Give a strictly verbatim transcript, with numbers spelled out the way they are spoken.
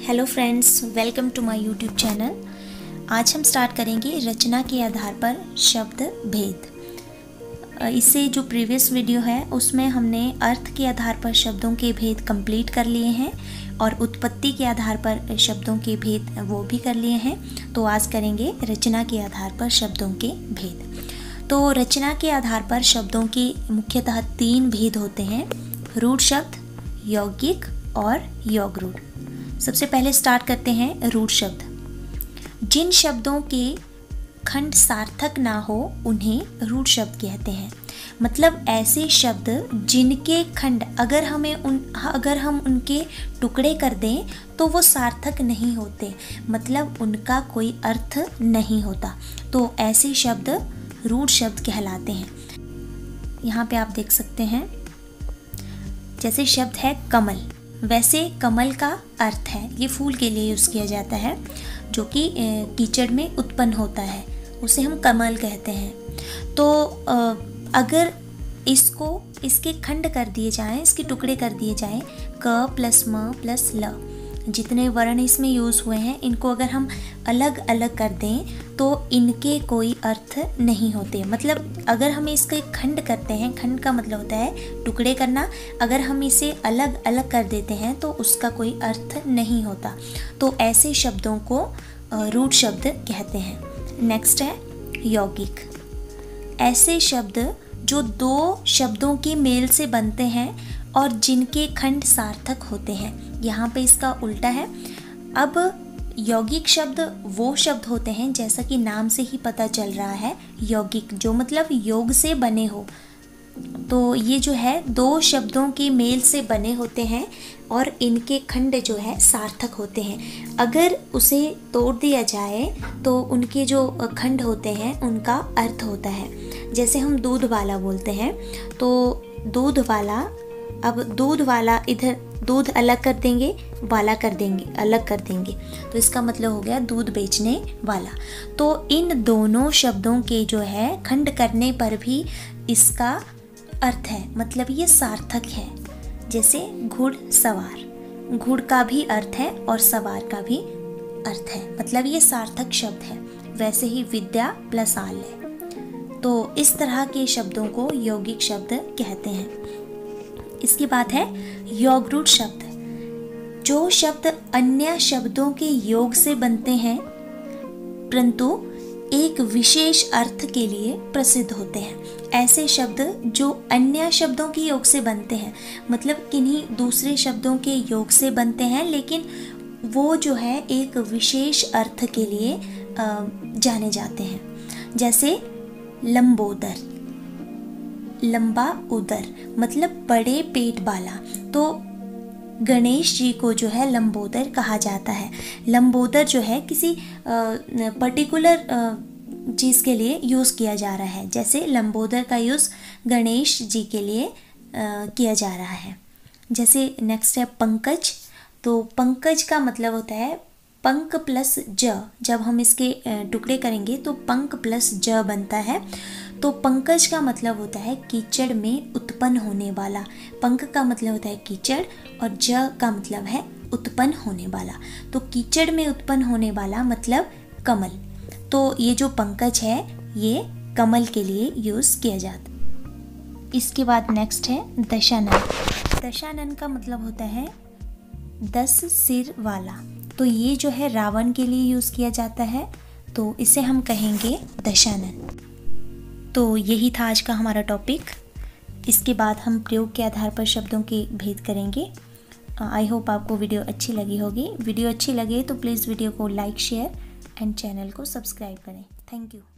Hello friends, welcome to my YouTube channel. आज हम start करेंगे रचना के आधार पर शब्द भेद। इससे जो प्रीवियस वीडियो है उसमें हमने अर्थ के आधार पर शब्दों के भेद कंप्लीट कर लिए हैं और उत्पत्ति के आधार पर शब्दों के भेद वो भी कर लिए हैं। तो आज करेंगे रचना के आधार पर शब्दों के भेद। तो रचना के आधार पर शब्दों के मुख्यतः तीन भेद होते हैं: रूढ़ शब्द, यौगिक और योग रूढ़। सबसे पहले स्टार्ट करते हैं रूढ़ शब्द। जिन शब्दों के खंड सार्थक ना हो उन्हें रूढ़ शब्द कहते हैं। मतलब ऐसे शब्द जिनके खंड अगर हमें उन अगर हम उनके टुकड़े कर दें तो वो सार्थक नहीं होते, मतलब उनका कोई अर्थ नहीं होता। तो ऐसे शब्द रूढ़ शब्द कहलाते हैं। यहाँ पे आप देख सकते हैं, जैसे शब्द है कमल। वैसे कमल का अर्थ है ये फूल के लिए यूज़ किया जाता है जो कि कीचड़ में उत्पन्न होता है, उसे हम कमल कहते हैं। तो अगर इसको इसके खंड कर दिए जाएं, इसके टुकड़े कर दिए जाएं, क प्लस म प्लस ल, जितने वर्ण इसमें यूज़ हुए हैं इनको अगर हम अलग अलग कर दें तो इनके कोई अर्थ नहीं होते। मतलब अगर हम इसके खंड करते हैं, खंड का मतलब होता है टुकड़े करना, अगर हम इसे अलग अलग कर देते हैं तो उसका कोई अर्थ नहीं होता। तो ऐसे शब्दों को रूढ़ शब्द कहते हैं। नेक्स्ट है यौगिक। ऐसे शब्द जो दो शब्दों के मेल से बनते हैं और जिनके खंड सार्थक होते हैं। यहाँ पे इसका उल्टा है। अब यौगिक शब्द वो शब्द होते हैं, जैसा कि नाम से ही पता चल रहा है, यौगिक जो मतलब योग से बने हो। तो ये जो है दो शब्दों के मेल से बने होते हैं और इनके खंड जो है सार्थक होते हैं। अगर उसे तोड़ दिया जाए तो उनके जो खंड होते हैं उनका अर्थ होता है। जैसे हम दूध वाला बोलते हैं तो दूध वाला, अब दूध वाला इधर दूध अलग कर देंगे, वाला कर देंगे, अलग कर देंगे, तो इसका मतलब हो गया दूध बेचने वाला। तो इन दोनों शब्दों के जो है खंड करने पर भी इसका अर्थ है, मतलब ये सार्थक है। जैसे घुड़ सवार, घुड़ का भी अर्थ है और सवार का भी अर्थ है, मतलब ये सार्थक शब्द है। वैसे ही विद्या प्लस आल है। तो इस तरह के शब्दों को यौगिक शब्द कहते हैं। इसकी बात है योग रूढ़ शब्द। जो शब्द अन्य शब्दों के योग से बनते हैं परंतु एक विशेष अर्थ के लिए प्रसिद्ध होते हैं। ऐसे शब्द जो अन्य शब्दों के योग से बनते हैं, मतलब किन्हीं दूसरे शब्दों के योग से बनते हैं, लेकिन वो जो है एक विशेष अर्थ के लिए जाने जाते हैं। जैसे लंबोदर, लंबा उदर मतलब बड़े पेट वाला। तो गणेश जी को जो है लंबोदर कहा जाता है। लंबोदर जो है किसी पर्टिकुलर चीज़ के लिए यूज़ किया जा रहा है। जैसे लंबोदर का यूज़ गणेश जी के लिए आ, किया जा रहा है। जैसे नेक्स्ट है पंकज। तो पंकज का मतलब होता है पंक प्लस ज। जब हम इसके टुकड़े करेंगे तो पंक प्लस ज बनता है। तो पंकज का मतलब होता है कीचड़ में उत्पन्न होने वाला। पंक का मतलब होता है कीचड़ और ज का मतलब है उत्पन्न होने वाला। तो कीचड़ में उत्पन्न होने वाला मतलब कमल। तो ये जो पंकज है ये कमल के लिए यूज़ किया जाता। इसके बाद नेक्स्ट है दशानन। दशानन का मतलब होता है दस सिर वाला। तो ये जो है रावण के लिए यूज़ किया जाता है, तो इसे हम कहेंगे दशानन। तो यही था आज का हमारा टॉपिक। इसके बाद हम प्रयोग के आधार पर शब्दों के भेद करेंगे। आई होप आपको वीडियो अच्छी लगी होगी। वीडियो अच्छी लगे तो प्लीज़ वीडियो को लाइक, शेयर एंड चैनल को सब्सक्राइब करें। Thank you.